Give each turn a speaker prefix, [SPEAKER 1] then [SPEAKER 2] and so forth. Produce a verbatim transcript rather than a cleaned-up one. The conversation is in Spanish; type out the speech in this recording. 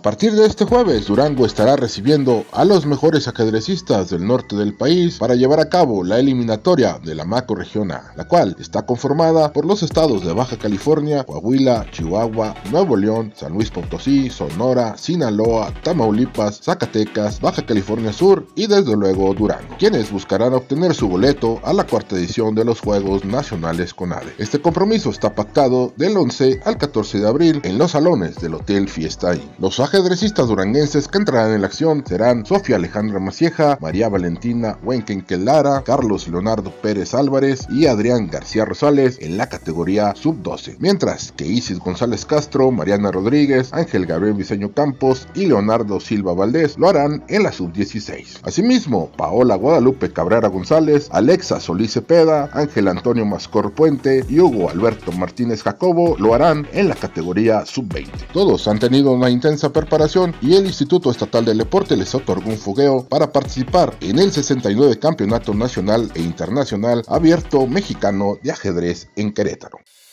[SPEAKER 1] partir de este jueves, Durango estará recibiendo a los mejores ajedrecistas del norte del país para llevar a cabo la eliminatoria de la macrorregión A, la cual está conformada por los estados de Baja California, Coahuila, Chihuahua, Nuevo León, San Luis Potosí, Sonora, Sinaloa, Tamaulipas, Zacatecas, Baja California Sur y desde luego Durango, quienes buscarán obtener su boleto a la cuarta edición de los Juegos Nacionales CONADE. Este compromiso está pactado del once al catorce de abril en los salones del Hotel Fiesta Inn. Los ajedrecistas duranguenses que entrarán en la acción serán Sofía Alejandra Macieja, María Valentina Huenquenque Lara, Carlos Leonardo Pérez Álvarez y Adrián García Rosales en la categoría sub doce, mientras que Isis González Castro, Mariana Rodríguez, Ángel Gabriel Viseño Campos y Leonardo Silva Valdés lo harán en la sub dieciséis. Asimismo, Paola Guadalupe Cabrera González, Alexa Solís Cepeda, Ángel Antonio Mascor Puente y Hugo Alberto Martínez Jacobo lo harán en la categoría sub veinte. Todos han tenido una intensa preparación y el Instituto Estatal del Deporte les otorgó un fogueo para participar en el sesenta y nueve Campeonato Nacional e Internacional Abierto Mexicano de Ajedrez en Querétaro.